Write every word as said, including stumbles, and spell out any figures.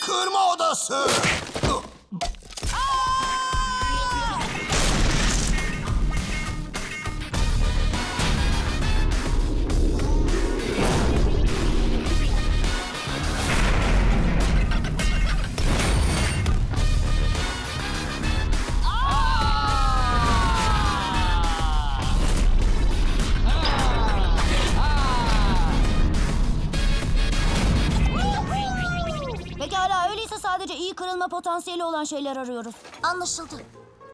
kırma odası. Pekala, öyleyse sadece iyi kırılma potansiyeli olan şeyler arıyoruz. Anlaşıldı.